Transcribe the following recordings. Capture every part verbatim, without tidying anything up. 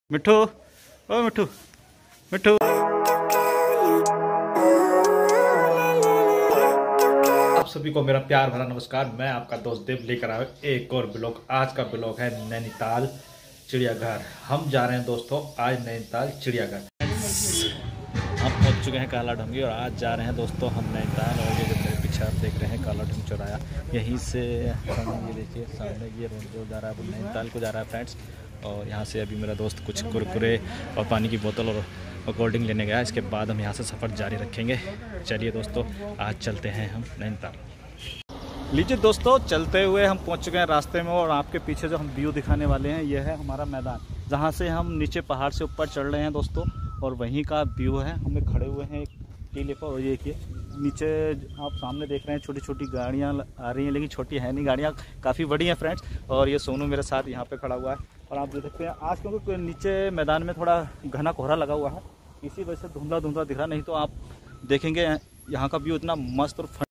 मिठू, ओ मिठू, मिठू। आप सभी को मेरा प्यार भरा नमस्कार। मैं आपका दोस्त देव लेकर आया एक और ब्लॉग। आज का ब्लॉग है नैनीताल चिड़ियाघर। हम जा रहे हैं दोस्तों आज नैनीताल चिड़ियाघर। हम पहुंच चुके हैं काला ढूंगी और आज जा रहे हैं दोस्तों हम नैनीताल। और ये जो मेरे पीछे आप देख रहे हैं काला ढूंग चौराया, यहीं से हम ये देखिए सामने ये रोड जो जा रहा है वो नैनीताल को जा रहा है फ्रेंड्स। और यहाँ से अभी मेरा दोस्त कुछ कुरकुरे और पानी की बोतल और कोल्ड ड्रिंक लेने गया। इसके बाद हम यहाँ से सफ़र जारी रखेंगे। चलिए दोस्तों आज चलते हैं हम नैनीताल। लीजिए दोस्तों चलते हुए हम पहुँच चुके हैं रास्ते में। और आपके पीछे जो हम व्यू दिखाने वाले हैं ये है हमारा मैदान, जहाँ से हम नीचे पहाड़ से ऊपर चढ़ रहे हैं दोस्तों। और वहीं का व्यू है, हम लोग खड़े हुए हैं एक टीले पर। और ये देखिए नीचे आप सामने देख रहे हैं छोटी छोटी गाड़ियाँ आ रही हैं, लेकिन छोटी है नहीं, गाड़ियाँ काफ़ी बड़ी हैं फ्रेंड्स। और ये सोनू मेरे साथ यहाँ पे खड़ा हुआ है। और आप देख सकते हैं आज क्योंकि नीचे मैदान में थोड़ा घना कोहरा लगा हुआ है, इसी वजह से धुंधला धुंधला दिख रहा, नहीं तो आप देखेंगे यहाँ का व्यू इतना मस्त और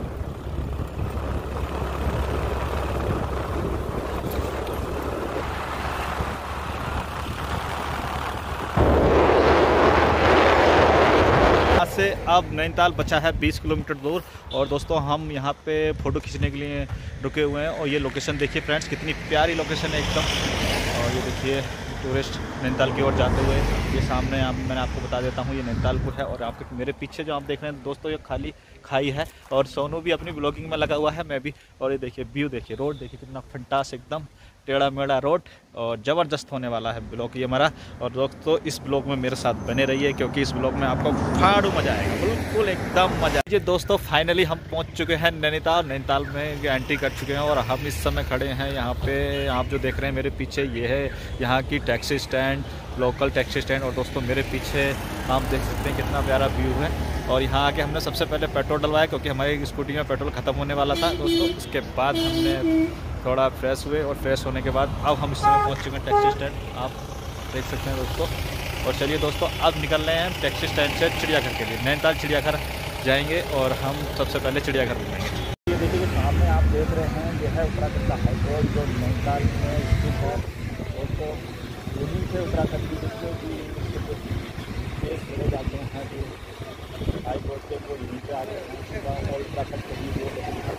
से। अब नैनीताल बचा है बीस किलोमीटर दूर। और दोस्तों हम यहाँ पे फ़ोटो खींचने के लिए रुके हुए हैं। और ये लोकेशन देखिए फ्रेंड्स, कितनी प्यारी लोकेशन है एकदम। और ये देखिए टूरिस्ट नैनीताल की ओर जाते हुए, ये सामने आप मैंने आपको बता देता हूँ ये नैनीतालपुर है। और आपके मेरे पीछे जो आप देख रहे हैं दोस्तों ये खाली खाई है। और सोनू भी अपनी ब्लॉगिंग में लगा हुआ है, मैं भी। और ये देखिए व्यू देखिए, रोड देखिए कितना फंटास एकदम टेढ़ा मेढ़ा रोड। और ज़बरदस्त होने वाला है ब्लॉग ये हमारा। और दोस्तों इस ब्लॉग में मेरे साथ बने रहिए, क्योंकि इस ब्लॉग में आपको फाड़ू मजा आएगा, बिल्कुल एकदम मजा। ये दोस्तों फाइनली हम पहुंच चुके हैं नैनीताल। नैनीताल में एंट्री कर चुके हैं और हम इस समय खड़े हैं यहाँ पे। आप जो देख रहे हैं मेरे पीछे ये है यहाँ की taxi stand, local taxi stand. और दोस्तों मेरे पीछे आप देख सकते हैं कितना प्यारा व्यू है। और यहाँ आके हमने सबसे पहले पेट्रोल डलवाया, क्योंकि हमारी स्कूटी में पेट्रोल ख़त्म होने वाला था दोस्तों। उसके बाद हमने थोड़ा फ्रेश हुए और फ्रेश होने के बाद अब हम इस समय पहुँच चुके हैं टैक्सी स्टैंड, आप देख सकते हैं दोस्तों। और चलिए दोस्तों अब निकल रहे हैं टैक्सी स्टैंड से चिड़ियाघर के लिए। नैनीताल चिड़ियाघर जाएंगे और हम सबसे पहले चिड़ियाघर घूमेंगे। ये देखिए सामने आप देख रहे हैं यह है उत्तराखंड का हाई कोर्ट जो नैनीताल में स्थित है। दोस्तों यहीं से उत्तराखंड की जिसको कि केस चले जाते हैं कि हाई कोर्ट के वो यहीं पर आ गए हैं। और उत्तराखंड के भी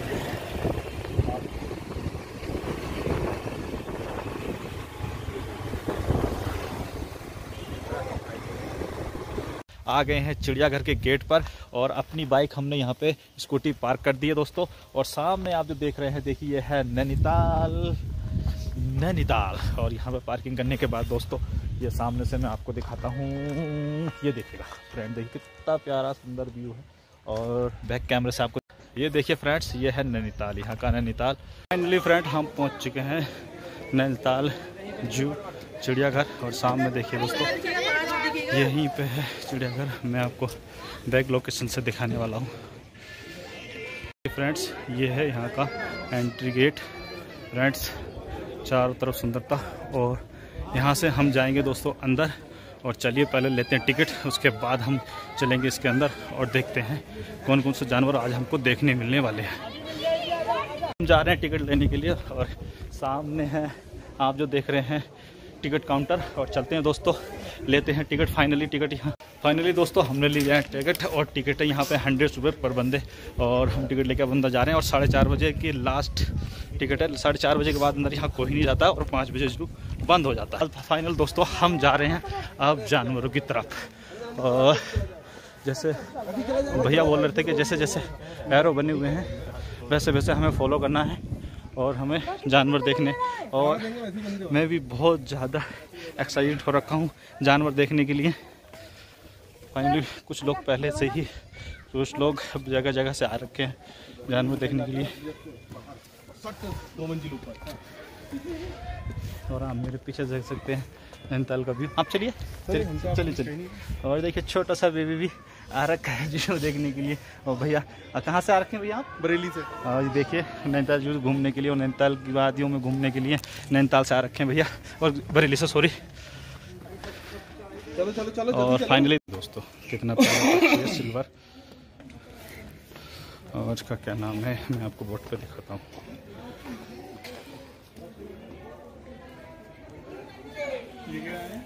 आ गए हैं चिड़ियाघर के गेट पर। और अपनी बाइक हमने यहाँ पे स्कूटी पार्क कर दी है दोस्तों। और सामने आप जो देख रहे हैं देखिए ये है नैनीताल नैनीताल। और यहाँ पे पार्किंग करने के बाद दोस्तों ये सामने से मैं आपको दिखाता हूँ, ये देखिएगा फ्रेंड, देखिए कितना प्यारा सुंदर व्यू है। और बैक कैमरे से आपको ये देखिए फ्रेंड्स, ये है नैनीताल, यहाँ का नैनीताल। फाइनली फ्रेंड हम पहुँच चुके हैं नैनीताल जू चिड़ियाघर। और सामने देखिए दोस्तों यहीं पे है चिड़ियाघर, मैं आपको बैक लोकेशन से दिखाने वाला हूँ फ्रेंड्स। ये है यहाँ का एंट्री गेट फ्रेंड्स, चारों तरफ सुंदरता। और यहाँ से हम जाएंगे दोस्तों अंदर। और चलिए पहले लेते हैं टिकट, उसके बाद हम चलेंगे इसके अंदर और देखते हैं कौन कौन से जानवर आज हमको देखने मिलने वाले हैं। हम जा रहे हैं टिकट लेने के लिए। और सामने है आप जो देख रहे हैं टिकट काउंटर। और चलते हैं दोस्तों लेते हैं टिकट। फाइनली टिकट यहाँ फाइनली दोस्तों हमने लिया है टिकट। और टिकट है यहाँ पे हंड्रेड रुपये पर बंदे। और हम टिकट लेकर अब अंदर जा रहे हैं। और साढ़े चार बजे की लास्ट टिकट है, साढ़े चार बजे के बाद अंदर यहाँ कोई नहीं जाता और पाँच बजे जरूर बंद हो जाता है। फाइनल दोस्तों हम जा रहे हैं अब जानवरों की तरफ। और जैसे भैया बोल रहे थे कि जैसे जैसे एरो बने हुए हैं वैसे वैसे हमें फॉलो करना है और हमें जानवर देखने। और मैं भी बहुत ज़्यादा एक्साइटेड हो रखा हूँ जानवर देखने के लिए। फाइनली कुछ लोग पहले से ही कुछ लोग जगह जगह से आ रखे हैं जानवर देखने के लिए। और आप मेरे पीछे देख सकते हैं नैनीताल का व्यू। आप चलिए चलिए चलिए चलिए। और देखिए छोटा सा बेबी भी आ रखा है जू देखने के लिए। और भैया कहाँ से आ रखे हैं भैया आप? बरेली से। और देखिए नैनीताल जू घूमने के लिए और नैनीताल की वादियों में घूमने के लिए नैनीताल से आ रखे हैं भैया, और बरेली से सॉरी। चलो चलो चलो। और फाइनली दोस्तों कितना प्यारा सिल्वर। और इसका क्या नाम है मैं आपको बोर्ड पे दिखाता हूँ। ये क्या है?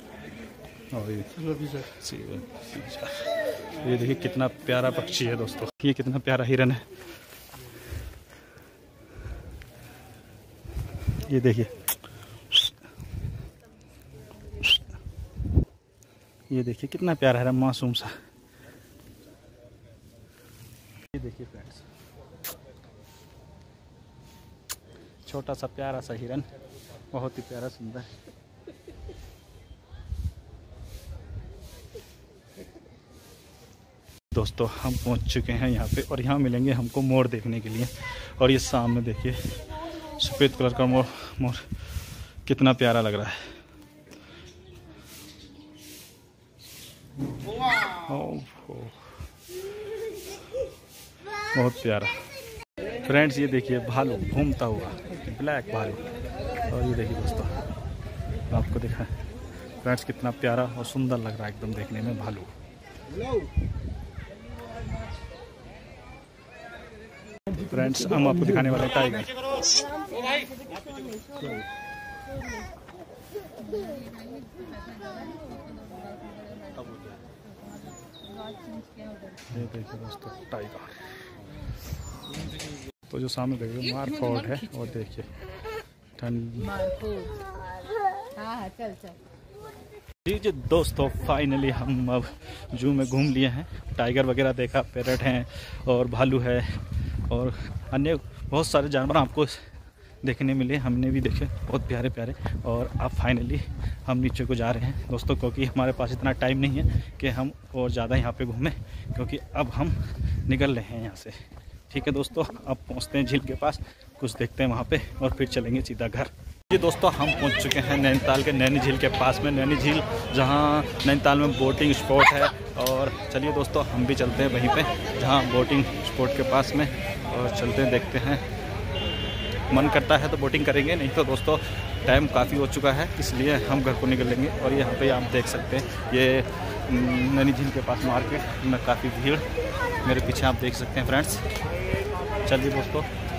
और ये सिल्वर फिशर। ये देखिए कितना प्यारा पक्षी है दोस्तों, ये कितना प्यारा हिरन है। ये देखिए, ये देखिए कितना प्यारा है, मासूम सा। ये देखिए फ्रेंड्स, छोटा सा प्यारा सा हिरन, बहुत ही प्यारा सुंदर। दोस्तों हम पहुंच चुके हैं यहाँ पे, और यहाँ मिलेंगे हमको मोर देखने के लिए। और ये सामने देखिए सफ़ेद कलर का मोर, मोर कितना प्यारा लग रहा है। ओह, बहुत प्यारा। फ्रेंड्स ये देखिए भालू घूमता हुआ, ब्लैक भालू। और ये देखिए दोस्तों, आपको दिखा फ्रेंड्स कितना प्यारा और सुंदर लग रहा है एकदम देखने में भालू। फ्रेंड्स हम आपको दिखाने वाले हैं टाइगर। ये देखिए दोस्तों टाइगर। तो जो सामने देखिए मार फोर्ट है, और देखिए ठंड। जी जी दोस्तों, फाइनली हम अब जू में घूम लिए हैं, टाइगर वगैरह देखा, पैरट हैं और भालू है और अन्य बहुत सारे जानवर आपको देखने मिले, हमने भी देखे, बहुत प्यारे प्यारे। और अब फाइनली हम नीचे को जा रहे हैं दोस्तों, क्योंकि हमारे पास इतना टाइम नहीं है कि हम और ज़्यादा यहाँ पे घूमें, क्योंकि अब हम निकल रहे हैं यहाँ से। ठीक है दोस्तों, अब पहुँचते हैं झील के पास, कुछ देखते हैं वहाँ पे और फिर चलेंगे सीधा घर। जी दोस्तों, हम पहुँच चुके हैं नैनीताल के नैनी झील के पास में। नैनी झील जहाँ नैनीताल में बोटिंग स्पॉट है, और चलिए दोस्तों हम भी चलते हैं वहीं पे जहाँ बोटिंग स्पॉट के पास में, और चलते हैं देखते हैं। मन करता है तो बोटिंग करेंगे, नहीं तो दोस्तों टाइम काफ़ी हो चुका है, इसलिए हम घर को निकलेंगे। और यहाँ पे आप देख सकते हैं, ये नैनी झील के पास मार्केट में काफ़ी भीड़ मेरे पीछे आप देख सकते हैं फ्रेंड्स। चलिए दोस्तों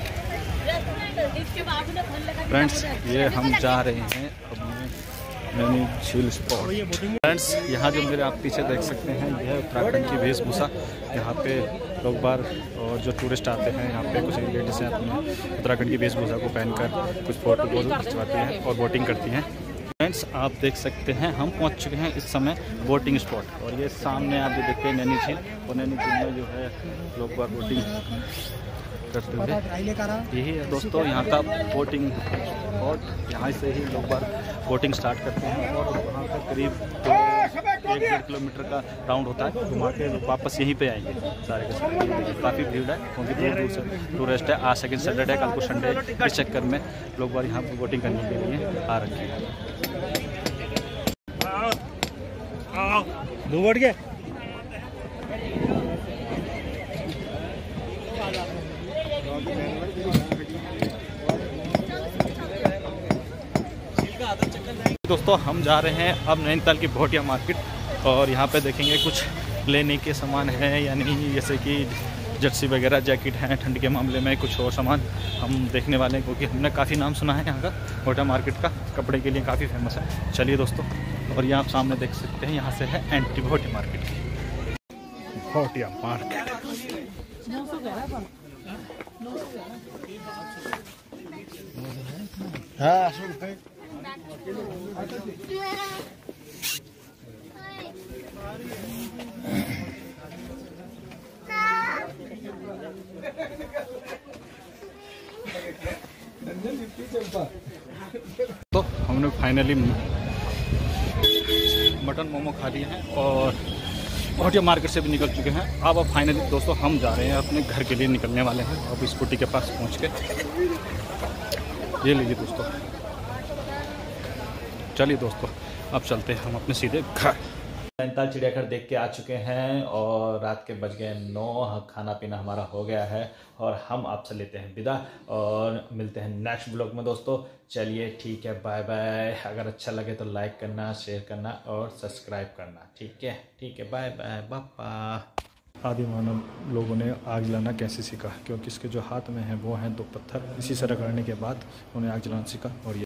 फ्रेंड्स, ये हम जा रहे हैं अपने नैनी झील स्पॉट। फ्रेंड्स यहाँ जो मेरे आप पीछे देख सकते हैं, यह है उत्तराखंड की वेशभूषा। यहाँ पे लोग बार और जो टूरिस्ट आते हैं, यहाँ पे कुछ लेडीज़ हैं अपने उत्तराखंड की वेशभूषा को पहनकर कुछ फोटो वोटो खिंचवाती हैं और बोटिंग करती हैं। फ्रेंड्स आप देख सकते हैं, हम पहुँच चुके हैं इस समय बोटिंग स्पॉट, और ये सामने आप जो देखते हैं नैनी झील, और नैनी झील में जो है लोग बार बोटिंग करते हुए, यही है दोस्तों यहाँ का बोटिंग स्पॉट। यहाँ से ही लोग बार बोटिंग स्टार्ट करते हैं, और वहाँ पर करीब एक डेढ़ किलोमीटर का राउंड होता है, घुमा के वापस यहीं पे आएंगे सारे के सारे। काफ़ी भीड़ है, क्योंकि दूर दूर से टूरिस्ट है। आज सेकंड सैटरडे, कल को संडे, इस चक्कर में लोग बार यहाँ पर बोटिंग करने के लिए आ रखे हैं। दोस्तों हम जा रहे हैं अब नैनीताल की भोटिया मार्केट, और यहाँ पे देखेंगे कुछ लेने के सामान है या नहीं, जैसे कि जर्सी वगैरह, जैकेट हैं ठंड के मामले में, कुछ और सामान हम देखने वाले हैं, क्योंकि हमने काफ़ी नाम सुना है यहाँ का भोटिया मार्केट का, कपड़े के लिए काफ़ी फेमस है। चलिए दोस्तों, और यहाँ आप सामने देख सकते हैं, यहाँ से है एंट्री भोटिया मार्केट की। भोटिया मार्केट हाँ तो हमने फाइनली मटन मोमो खा लिए हैं और भोटिया मार्केट से भी निकल चुके हैं। अब अब फाइनली दोस्तों हम जा रहे हैं अपने घर के लिए, निकलने वाले हैं अब स्कूटी के पास पहुंच के। ये लीजिए दोस्तों, चलिए दोस्तों अब चलते हैं हम अपने सीधे घर। नैनीताल चिड़ियाघर देख के आ चुके हैं और रात के बज गए नौ, खाना पीना हमारा हो गया है और हम आपसे लेते हैं विदा और मिलते हैं नेक्स्ट ब्लॉग में दोस्तों। चलिए ठीक है, बाय बाय। अगर अच्छा लगे तो लाइक करना, शेयर करना और सब्सक्राइब करना। ठीक है ठीक है, बाय बाय, बापा। आदि मानव लोगों ने आग जलाना कैसे सीखा, क्योंकि इसके जो हाथ में है वो हैं दो पत्थर, इसी से रगड़ने के बाद उन्हें आग जलाना सीखा और